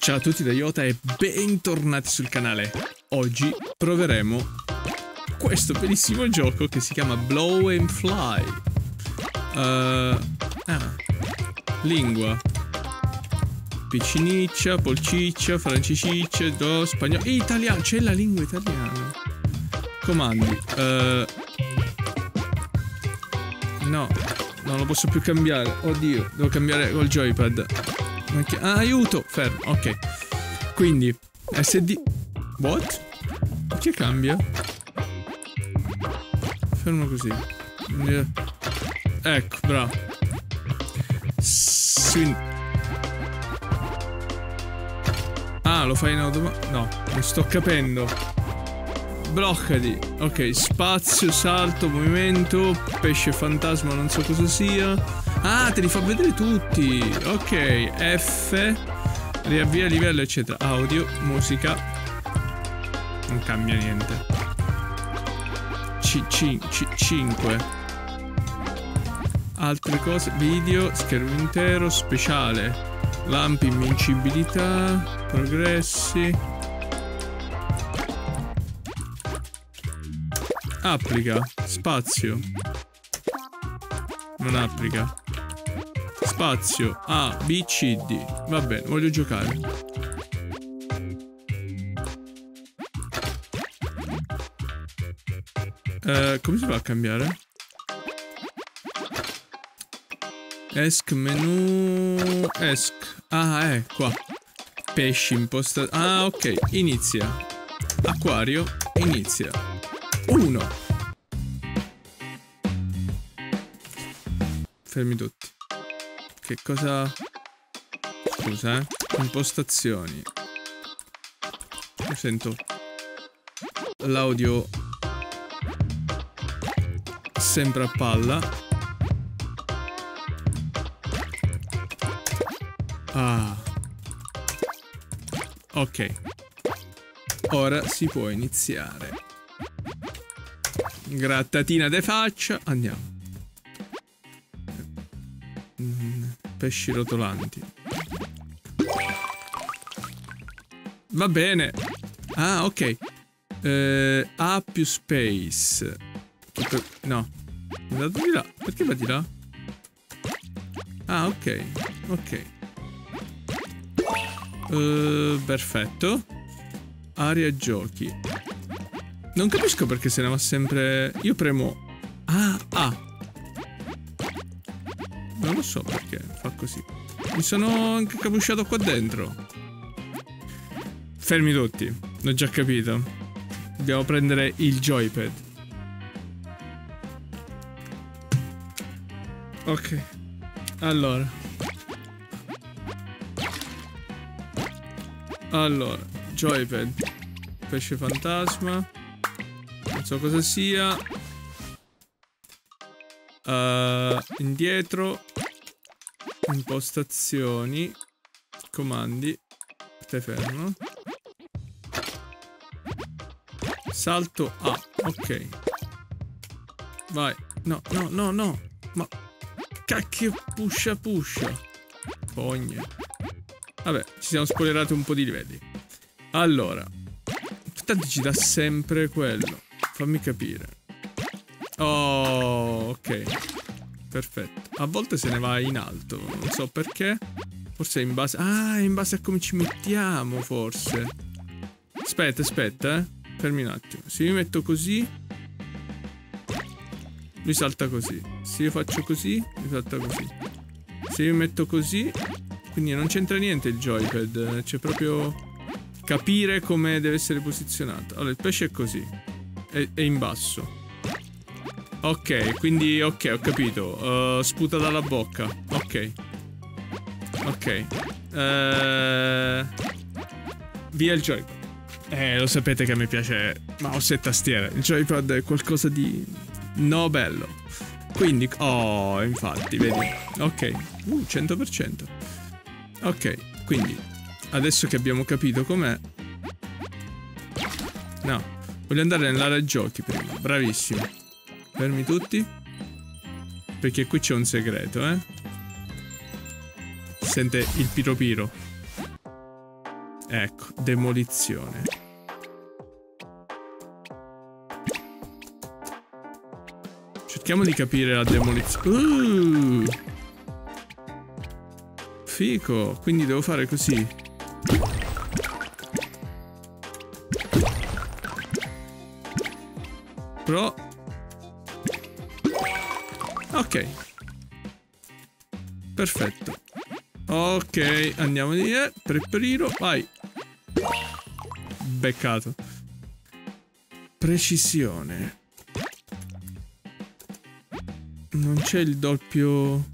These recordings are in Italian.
Ciao a tutti da Iota e bentornati sul canale. Oggi proveremo questo bellissimo gioco che si chiama Blow and Fly. Lingua: picciniccia, polciccia, franciciccia, do, spagnolo, italiano. C'è la lingua italiana. Comandi: no, non lo posso più cambiare. Oddio, devo cambiare col joypad. Aiuto, fermo, ok. Quindi SD. What? Che cambia? Fermo così. Ecco, bravo. Lo fai in automatico? No, non sto capendo. Bloccati. Ok, spazio, salto, movimento, pesce fantasma, non so cosa sia. Te li fa vedere tutti. Ok, F, riavvia livello, eccetera. Audio, musica. Non cambia niente. 5. Altre cose. Video, schermo intero, speciale. Lampi, invincibilità, progressi. Applica, spazio. Non applica. Spazio, A, B, C, D. Va bene, voglio giocare. Come si va a cambiare? Esc, menu, esc. Qua. Pesci, imposta. Ok, inizia. Acquario, inizia. 1. Fermi tutti. Che cosa? Scusa, impostazioni. Io sento l'audio sempre a palla. Ok. Ora si può iniziare. Grattatina de faccia. Andiamo. Pesci rotolanti. Va bene. Ok. A più space. No. È andato di là. Perché va di là? Ok. Ok. Perfetto. Area giochi. Non capisco perché se ne va sempre. Io premo Non lo so perché fa così. Mi sono anche capusciato qua dentro. Fermi tutti. L'ho già capito. Dobbiamo prendere il joypad. Ok. Allora, joypad. Pesce fantasma. Non so cosa sia. Indietro. Impostazioni. Comandi. Stai fermo. Salto A. Ok. Vai. No. Ma cacchio, pusha. Fogne. Vabbè, ci siamo spoilerati un po' di livelli. Allora, tanto ci dà sempre quello. Fammi capire. Ok. Perfetto. A volte se ne va in alto. Non so perché. Forse è in base. È in base a come ci mettiamo, forse. Aspetta, Fermi un attimo. Se io metto così, lui salta così. Se io faccio così, lui salta così. Se io metto così, quindi non c'entra niente il joypad. C'è proprio capire come deve essere posizionato. Allora, il pesce è così. È in basso. Ok, quindi ok, ho capito. Sputa dalla bocca. Ok. Via il joypad. Lo sapete che a me piace mouse e tastiera. Il joypad è qualcosa di bello. Quindi, infatti, vedi. Ok, 100%. Ok, quindi adesso che abbiamo capito com'è. No, voglio andare nell'area giochi prima. Bravissimo. Fermi tutti. Perché qui c'è un segreto, Sente il piro piro. Ecco, demolizione. Cerchiamo di capire la demolizione. Fico, quindi devo fare così. Però... ok. Perfetto. Ok, andiamo di prepariro, vai. Beccato. Precisione. Non c'è il doppio...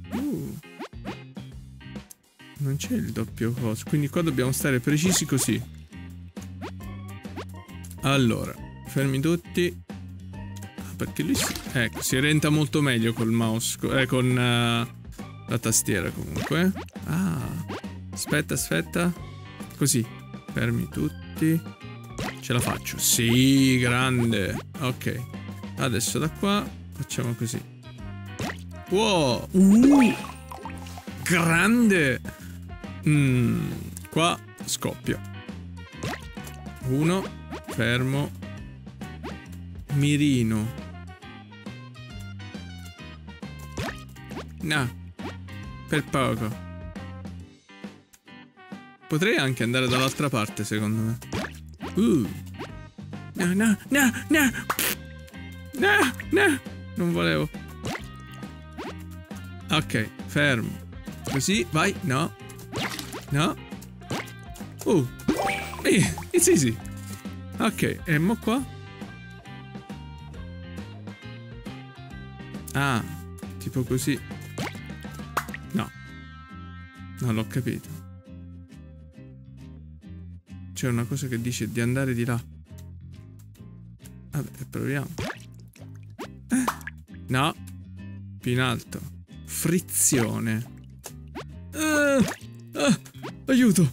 non c'è il doppio coso. Quindi qua dobbiamo stare precisi così. Allora, fermi tutti. Perché lui ecco, si orienta molto meglio col mouse. Con la tastiera comunque. Ah, aspetta. Così. Fermi tutti. Ce la faccio. Sì, grande. Ok. Adesso da qua facciamo così. Wow. Grande. Qua scoppia. Uno. Fermo. Mirino. No. Per poco. Potrei anche andare dall'altra parte, secondo me. No. No. Non volevo. Ok, fermo. Così, vai. No. It's easy. Ok, e mo qua? Ah, tipo così. No. Non l'ho capito. C'è una cosa che dice di andare di là. Vabbè, proviamo. No. Più in alto. Frizione. Aiuto.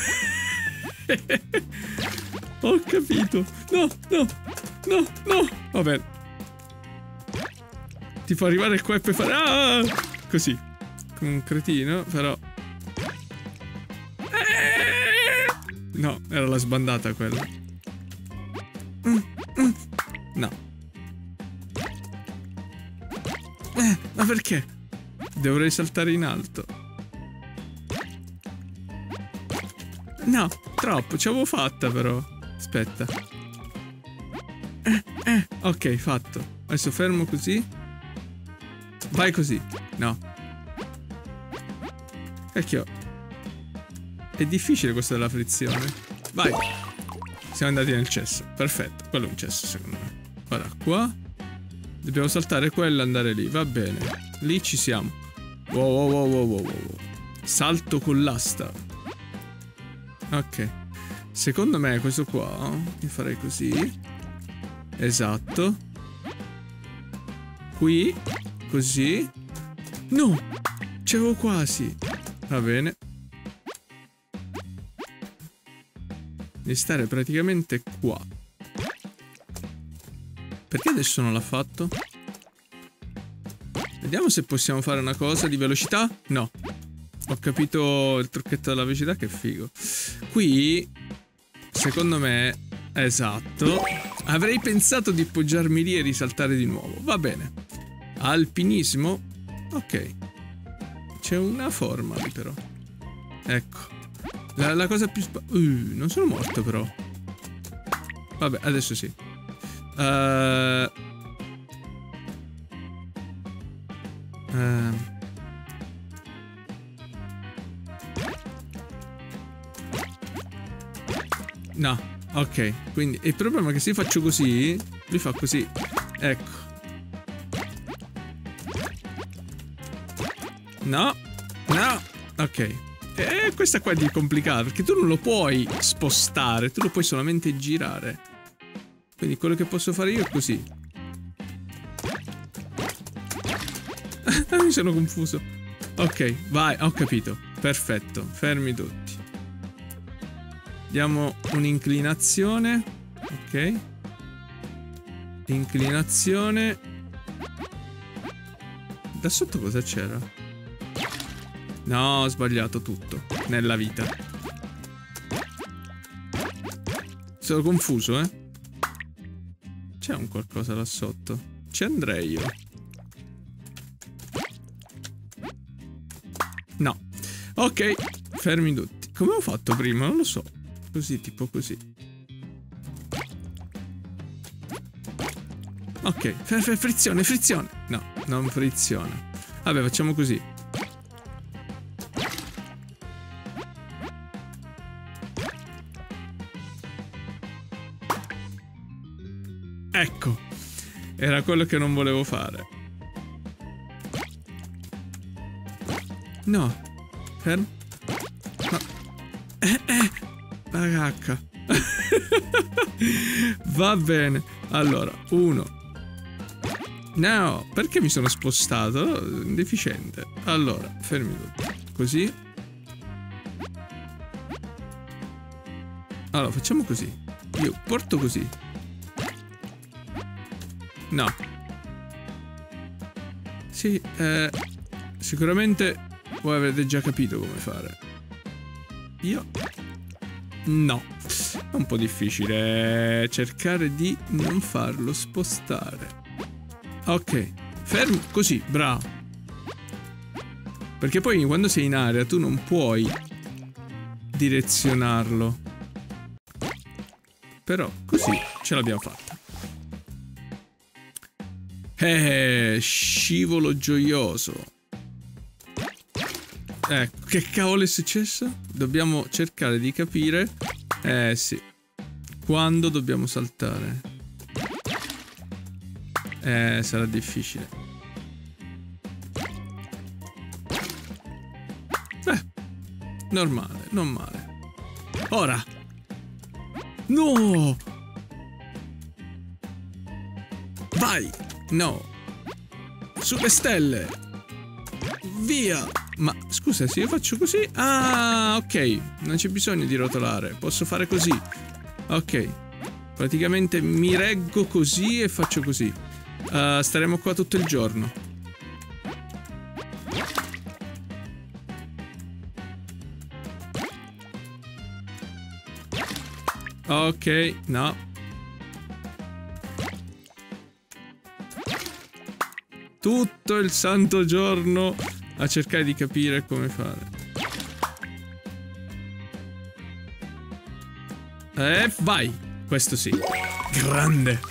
Ho capito. No. Vabbè. Ti fa arrivare qua e poi fare... così. Come un cretino, però... no, era la sbandata quella. No. Ma perché? Dovrei saltare in alto. No, troppo, ci avevo fatta però. Aspetta. Ok, fatto. Adesso fermo così. Vai così. No. Cacchio. È difficile questa della frizione. Vai. Siamo andati nel cesso. Perfetto. Quello è un cesso secondo me. Ora qua. Dobbiamo saltare quello e andare lì. Va bene. Lì ci siamo. Wow. Salto con l'asta. Ok. Secondo me questo qua io farei così. Esatto. Qui. Così. No. C'avevo quasi. Va bene. Devi stare praticamente qua. Perché adesso non l'ha fatto? Vediamo se possiamo fare una cosa di velocità. No. Ho capito il trucchetto della velocità, che figo. Qui, secondo me, esatto. Avrei pensato di poggiarmi lì e risaltare di nuovo. Va bene. Alpinismo. Ok. C'è una forma lì però. Ecco. La cosa più non sono morto però. Vabbè, adesso sì. No, ok. Quindi il problema è che se io faccio così, lui fa così. Ecco. No. Ok. E questa qua è di complicata, perché tu non lo puoi spostare, tu lo puoi solamente girare. Quindi quello che posso fare io è così. Mi sono confuso. Ok, vai, ho capito. Perfetto, fermi tutti. Diamo un'inclinazione. Ok. Inclinazione. Da sotto cosa c'era? No, ho sbagliato tutto nella vita. Sono confuso, eh. C'è un qualcosa là sotto. Ci andrei io. No. Ok, fermi tutti. Come ho fatto prima? Non lo so. Così, tipo così. Ok, frizione, frizione. No, non friziona. Vabbè, facciamo così. Ecco, era quello che non volevo fare. No, fermo. No. La cacca. Va bene. Allora, 1. No, perché mi sono spostato? Deficiente. Allora, fermi tutti. Così. Allora, facciamo così. Io porto così. No. Sì, sicuramente voi avrete già capito come fare. Io? No. È un po' difficile cercare di non farlo spostare. Ok, fermo, così, bravo. Perché poi quando sei in area tu non puoi direzionarlo. Però così ce l'abbiamo fatta. Scivolo gioioso. Ecco, che cavolo è successo? Dobbiamo cercare di capire. Sì. Quando dobbiamo saltare? Sarà difficile. Beh, normale, non male. Ora. No! Vai! No! Sulle stelle! Via! Ma scusa, se io faccio così... Ah, ok. Non c'è bisogno di rotolare. Posso fare così. Ok. Praticamente mi reggo così e faccio così. Staremo qua tutto il giorno. Ok, no. Tutto il santo giorno a cercare di capire come fare. Vai. Questo sì. Grande.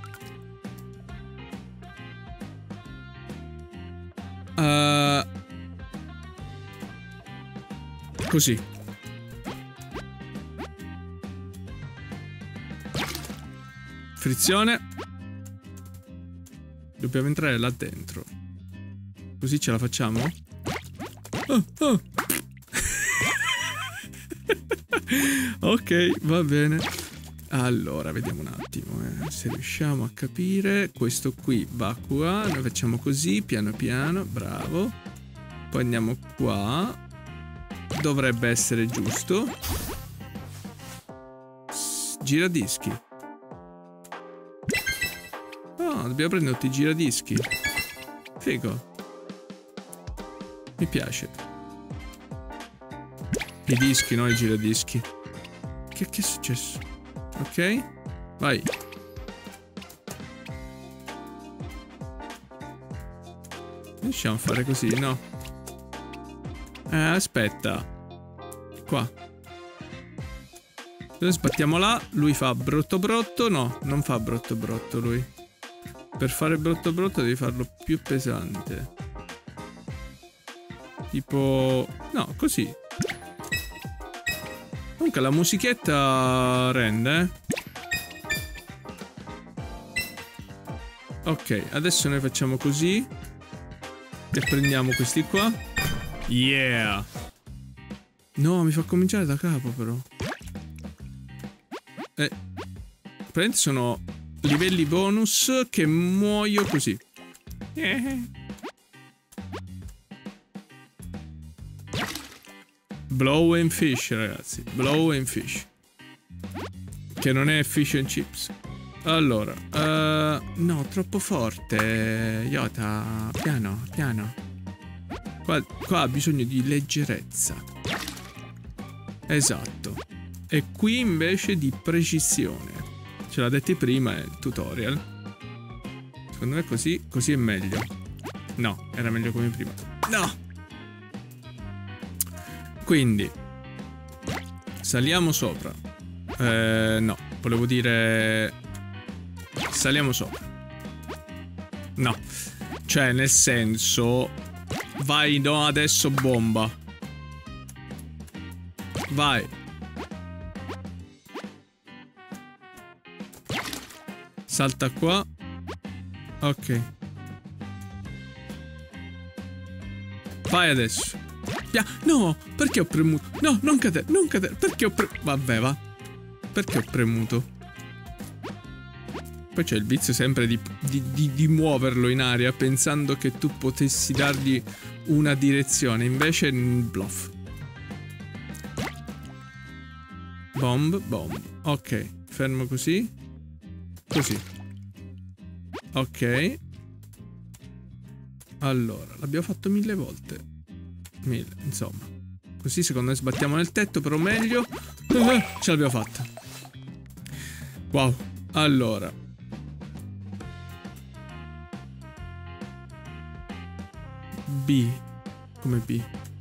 Così. Frizione. Dobbiamo entrare là dentro. Così ce la facciamo? Oh, oh. Ok, va bene. Allora, vediamo un attimo se riusciamo a capire. Questo qui va qua. Noi facciamo così, piano piano. Bravo. Poi andiamo qua. Dovrebbe essere giusto. Giradischi. Oh, dobbiamo prendere tutti i giradischi. Figo. Mi piace. I dischi, no i giradischi. Che è successo? Ok. Vai. Riusciamo a fare così, no? Aspetta. Qua. Noi sbattiamo là. Lui fa brotto brotto. No, non fa brotto brotto lui. Per fare brotto brotto devi farlo più pesante. Tipo... No, così. Comunque la musichetta rende, Ok, adesso noi facciamo così. E prendiamo questi qua. Yeah. No, mi fa cominciare da capo però. Praticamente sono livelli bonus che muoio così. Blow and fish, ragazzi. Blow and fish. Che non è fish and chips. Allora, no, troppo forte. Iota, piano, piano. Qua ha bisogno di leggerezza. Esatto. E qui invece di precisione. Ce l'ha detti prima, è il tutorial. Secondo me così è meglio. No, era meglio come prima. No! Quindi saliamo sopra. No, volevo dire saliamo sopra. No, cioè nel senso vai, no, adesso bomba. Vai. Salta qua. Ok. Vai adesso. No, perché ho premuto? No, non cadere, non cadere. Perché ho premuto? Vabbè, va. Perché ho premuto? Poi c'è il vizio sempre di muoverlo in aria pensando che tu potessi dargli una direzione. Invece bluff. Bomb, bomb. Ok, fermo così. Così. Ok. Allora, l'abbiamo fatto 1000 volte. 1000, insomma. Così secondo me sbattiamo nel tetto, però meglio. Ce l'abbiamo fatta. Wow. Allora. B. Come B?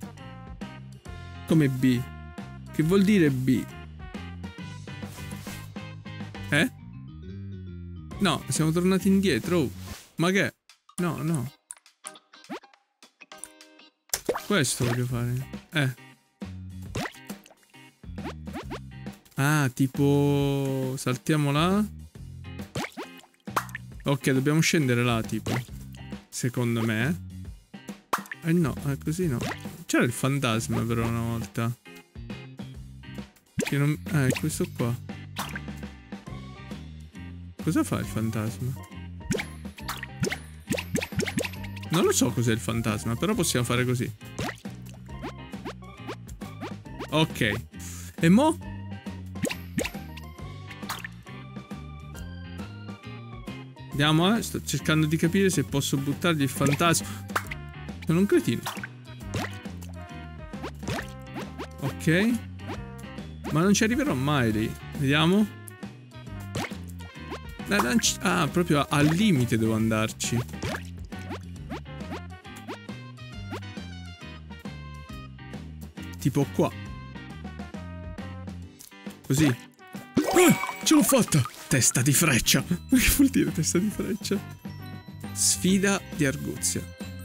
Come B? Che vuol dire B? No, siamo tornati indietro. Oh. Ma che? No, no. Questo voglio fare. Ah, tipo saltiamo là. Ok, dobbiamo scendere là, tipo. Secondo me. No, così no. C'era il fantasma però una volta. Che non... è questo qua. Cosa fa il fantasma? Non lo so cos'è il fantasma, però possiamo fare così. Ok. E mo? Andiamo, sto cercando di capire se posso buttargli il fantasma. Sono un cretino. Ok. Ma non ci arriverò mai lì. Vediamo. Ah, proprio al limite devo andarci. Tipo qua. Così. Ce l'ho fatta! Testa di freccia. Ma che vuol dire testa di freccia? Sfida di arguzia.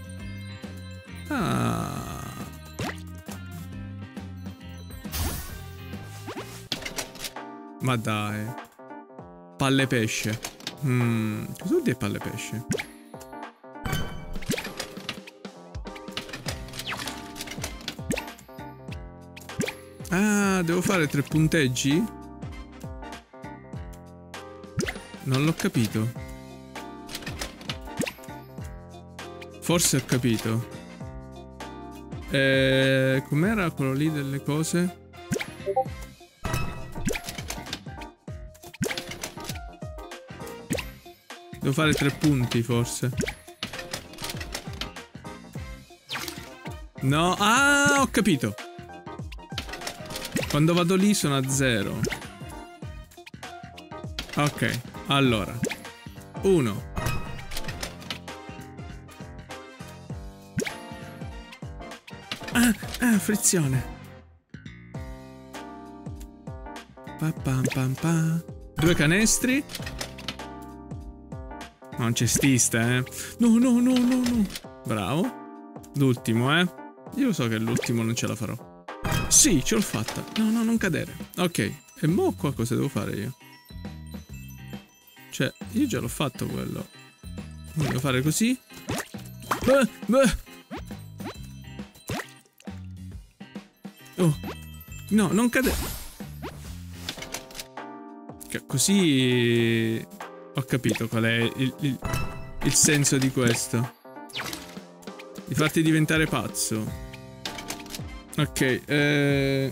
Ah. Ma dai. Palle pesce. Cosa vuol dire palle pesce? Ah, devo fare 3 punteggi? Non l'ho capito. Forse ho capito. Com'era quello lì delle cose? Devo fare 3 punti, forse. No. Ah, ho capito. Quando vado lì sono a 0. Ok, allora 1. Frizione. Pa pam pam pa. 2 canestri. Non cestista, No, no, no, no, no. Bravo. L'ultimo, Io lo so che l'ultimo non ce la farò. Sì, ce l'ho fatta. No, no, non cadere. Ok. E mo qua cosa devo fare io? Cioè, io già l'ho fatto quello. Devo fare così. Oh. No, non cadere. Così... Ho capito qual è il senso di questo. Di farti diventare pazzo. Ok,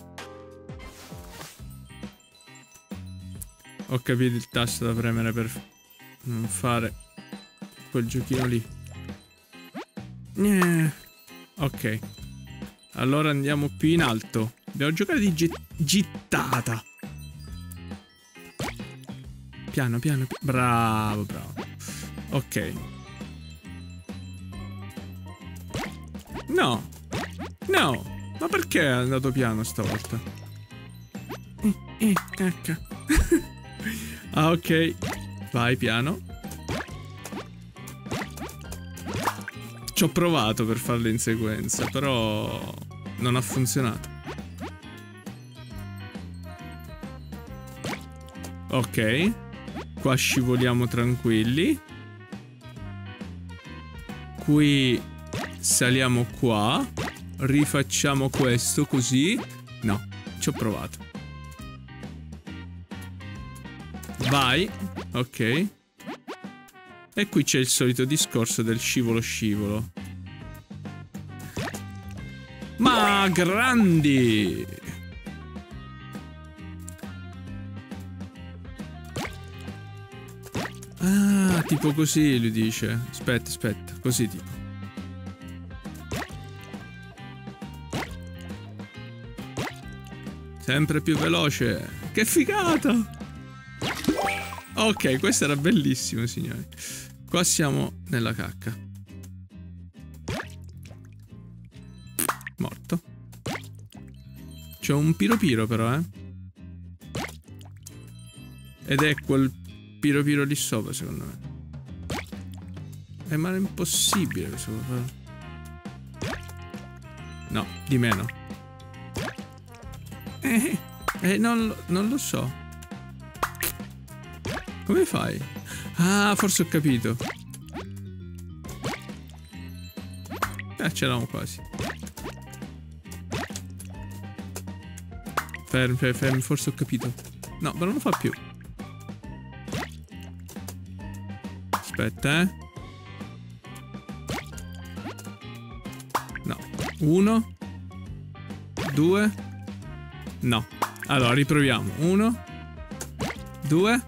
ho capito il tasto da premere per non fare quel giochino lì. Ok. Allora andiamo più in alto. Devo giocare di gittata. piano, piano. Bravo, bravo. Ok. No. No. Ma perché è andato piano stavolta? Cacca. Ah, ok. Vai piano. Ci ho provato per farle in sequenza, però non ha funzionato. Ok. Qua scivoliamo tranquilli. Qui saliamo qua. Rifacciamo questo così. No, ci ho provato. Vai. Ok. E qui c'è il solito discorso del scivolo. Ma grandi! Ah, tipo così lui dice. Aspetta, così tipo. Sempre più veloce. Che figata! Ok, questo era bellissimo, signori. Qua siamo nella cacca. Morto. C'è un piro però, Ed è quel piro lì sopra, secondo me. Ma è impossibile questo fare. No, di meno. Non lo so. Come fai? Ah, forse ho capito. C'eravamo quasi. Fermi, forse ho capito. No, però non lo fa più. Aspetta, No. 1 2. No. Allora, riproviamo. 1 2.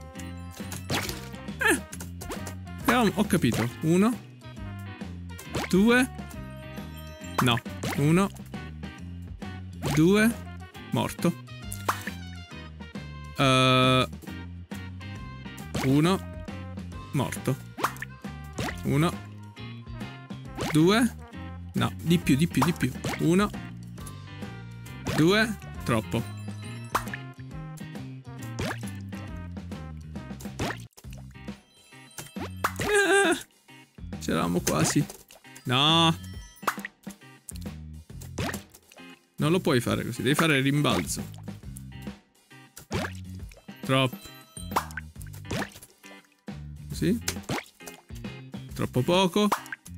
Ho capito. 1 2. No. 1 2. Morto. 1. Morto. 1 2. No, di più. 1 2. Troppo. C'eravamo quasi. No. Non lo puoi fare così. Devi fare il rimbalzo. Troppo. Così. Troppo poco.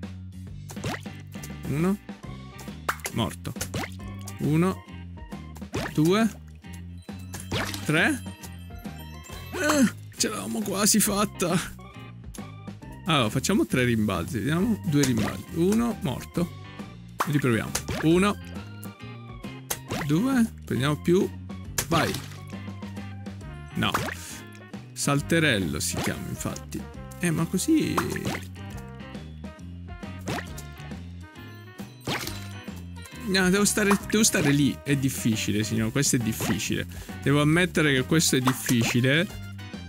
1. Morto. 1 2 3. Ce l'avevamo quasi fatta. Allora, facciamo 3 rimbalzi. Vediamo. 2 rimbalzi. 1, morto. Riproviamo. 1 2. Prendiamo più. Vai. No. Salterello si chiama, infatti. Ma così... No, devo stare lì. È difficile, signor. Questo è difficile. Devo ammettere che questo è difficile.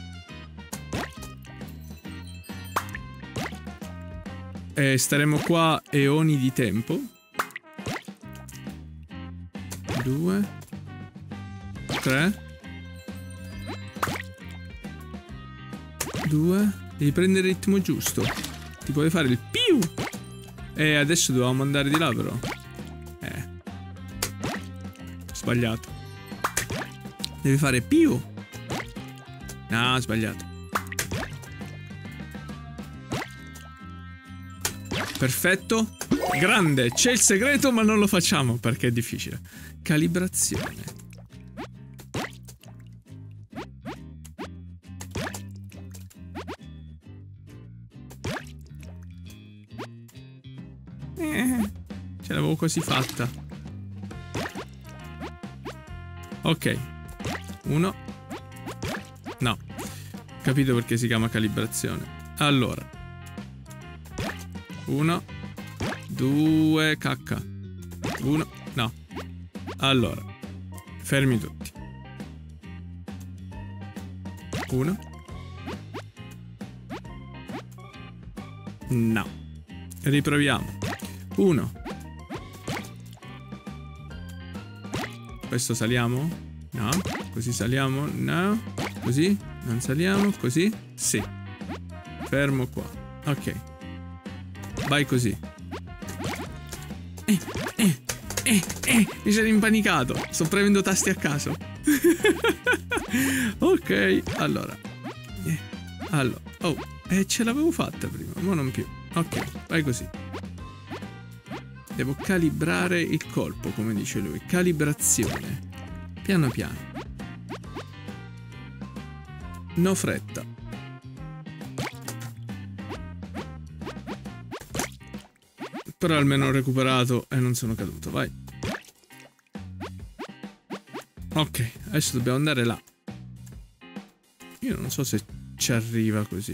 Staremo qua eoni di tempo. 2 3 2. Devi prendere il ritmo giusto. Ti puoi fare il più. Adesso dovevamo andare di là, però. Sbagliato. Devi fare più. No, sbagliato. Perfetto. Grande. C'è il segreto, ma non lo facciamo perché è difficile. Calibrazione. Ce l'avevo quasi fatta. Ok. 1. No. Capito perché si chiama calibrazione. Allora. 1 2. Cacca. 1. No. Allora. Fermi tutti. 1 No. Riproviamo. 1. Questo saliamo? No. Così saliamo? No. Così? Non saliamo? Così? Sì. Fermo qua. Ok. Vai così. Mi sono impanicato. Sto premendo tasti a caso. Ok. Allora. Oh. Ce l'avevo fatta prima. Ma non più. Ok. Vai così. Devo calibrare il colpo, come dice lui. Calibrazione. Piano piano. No fretta. Però almeno ho recuperato e non sono caduto. Vai. Ok, adesso dobbiamo andare là. Io non so se ci arriva così.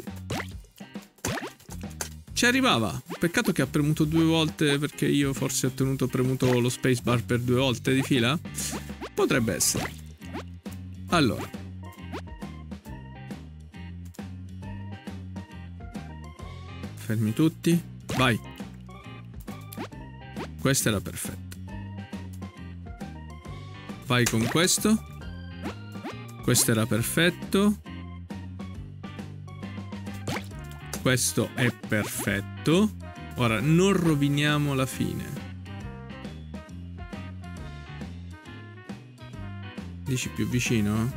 Ci arrivava. Peccato che ha premuto 2 volte, perché io forse ho tenuto premuto lo spacebar per 2 volte di fila. Potrebbe essere. Allora. Fermi tutti. Vai. Questo era perfetto. Vai con questo. Questo era perfetto. Questo è perfetto. Ora non roviniamo la fine. Dici più vicino?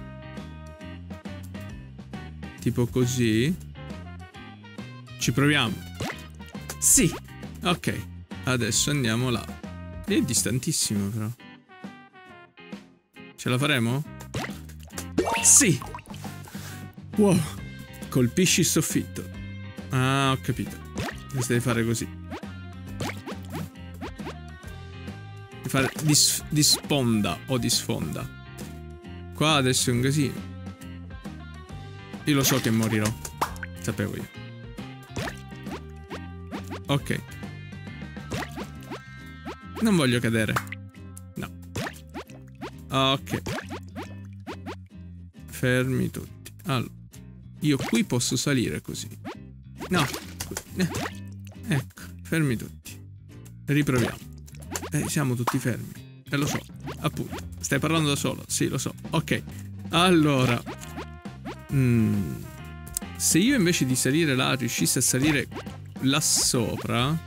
Tipo così. Ci proviamo. Sì. Ok. Adesso andiamo là. È distantissimo però. Ce la faremo? Sì. Wow. Colpisci il soffitto. Ah, ho capito. Questo devi fare così. Devi fare di sponda o di sfonda. Qua adesso è un casino. Io lo so che morirò. Sapevo io. Ok. Non voglio cadere. No. Ok. Fermi tutti. Allora. Io qui posso salire così. No. Ecco. Fermi tutti. Riproviamo. Siamo tutti fermi. Lo so. Appunto. Stai parlando da solo. Sì, lo so. Ok. Allora. Se io invece di salire là riuscissi a salire là sopra.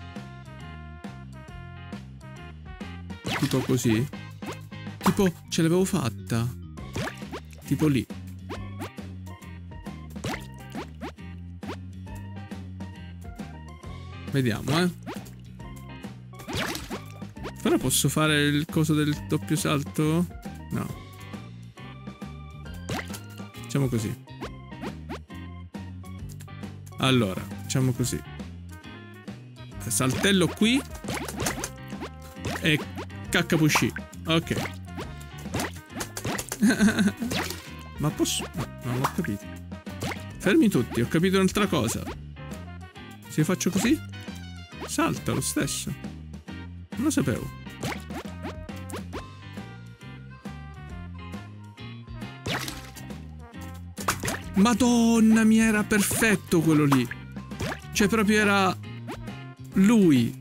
Tipo così. Tipo ce l'avevo fatta. Tipo lì. Vediamo, Però posso fare il coso del doppio salto? No. Facciamo così. Allora, facciamo così. Saltello qui. E caccapucci. Ok. Ma posso... No, non l'ho capito. Fermi tutti, ho capito un'altra cosa. Se io faccio così, salta lo stesso. Non lo sapevo. Madonna mia, era perfetto quello lì. Cioè proprio era... lui.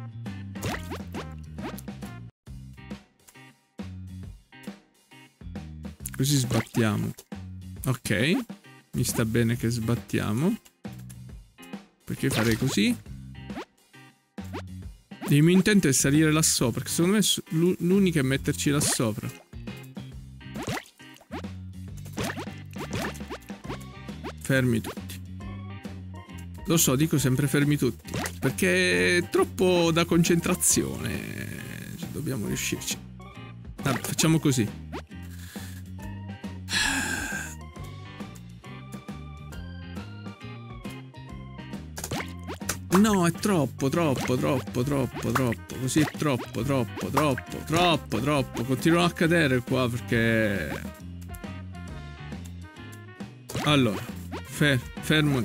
Così sbattiamo. Ok. Mi sta bene che sbattiamo. Perché farei così? Il mio intento è salire là sopra. Perché secondo me l'unica è metterci là sopra. Fermi tutti. Lo so, dico sempre fermi tutti. Perché è troppo da concentrazione. Dobbiamo riuscirci. Vabbè, facciamo così. No, è troppo. Così è troppo. Continuano a cadere qua perché... Allora, fermo.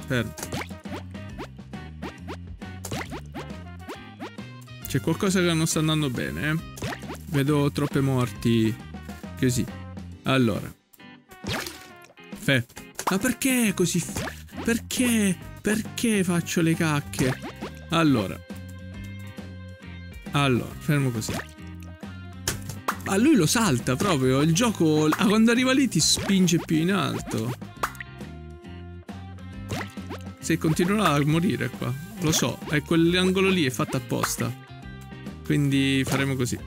C'è qualcosa che non sta andando bene, Vedo troppe morti. Così. Allora. Ma perché così? Perché perché faccio le cacche? Allora, fermo così. Ma lui lo salta proprio, il gioco quando arriva lì ti spinge più in alto. Se continuerà a morire qua, lo so, è quell'angolo lì è fatto apposta. Quindi faremo così.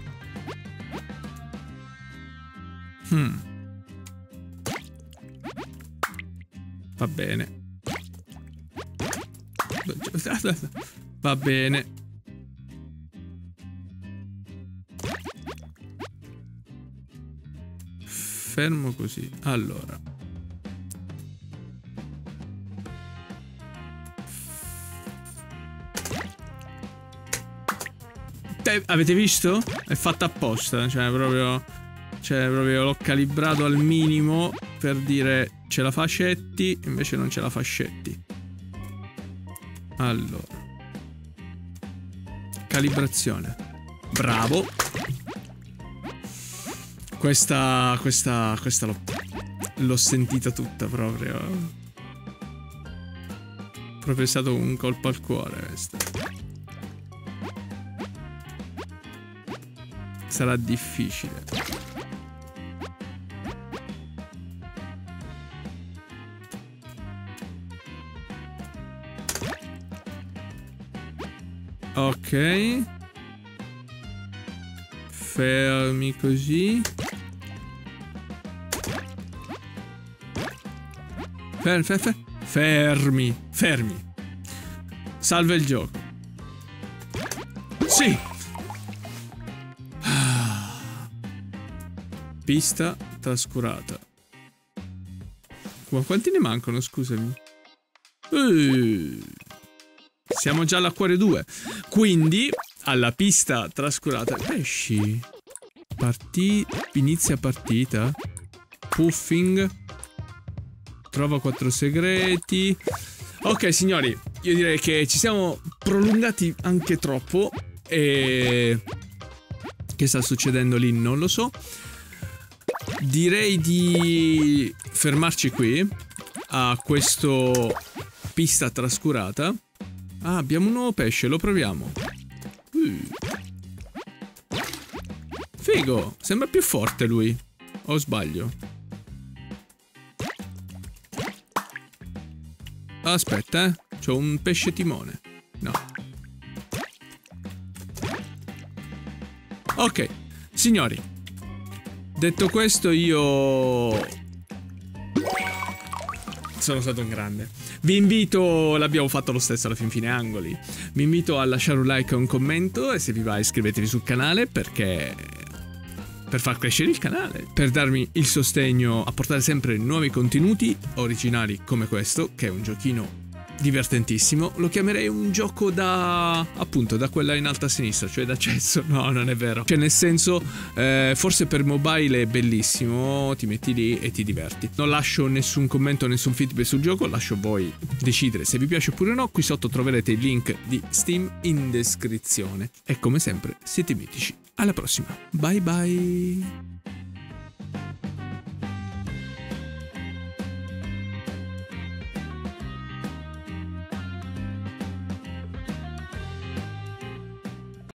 Va bene. Va bene. Fermo così. Allora. Avete visto? È fatta apposta. Cioè proprio l'ho calibrato al minimo per dire ce la facetti, invece non ce la fascetti. Allora. Calibrazione. Bravo. Questa l'ho sentita tutta proprio. Proprio è stato un colpo al cuore questo. Sarà difficile. Ok. Fermi così. Fermi. Salva il gioco. Sì. Pista trascurata. Ma quanti ne mancano, scusami? Siamo già all'acquario 2. Quindi, alla pista trascurata. Pesci. Inizia partita. Puffing. Trova 4 segreti. Ok, signori, io direi che ci siamo prolungati anche troppo. E che sta succedendo lì non lo so. Direi di fermarci qui a questo pista trascurata. Ah, abbiamo un nuovo pesce, lo proviamo. Figo, sembra più forte lui. O sbaglio? Aspetta, c'ho un pesce timone. No. Ok, signori. Detto questo, io sono stato un grande. Vi invito, l'abbiamo fatto lo stesso alla fin fine angoli. Vi invito a lasciare un like e un commento. E se vi va iscrivetevi sul canale perché... per far crescere il canale, per darmi il sostegno a portare sempre nuovi contenuti originali come questo, che è un giochino divertentissimo. Lo chiamerei un gioco da... appunto, da quella in alto a sinistra, cioè da cesso. No, non è vero. Cioè nel senso, forse per mobile è bellissimo, ti metti lì e ti diverti. Non lascio nessun commento, nessun feedback sul gioco, lascio voi decidere se vi piace oppure no. Qui sotto troverete il link di Steam in descrizione. E come sempre, siete mitici. Alla prossima. Bye bye.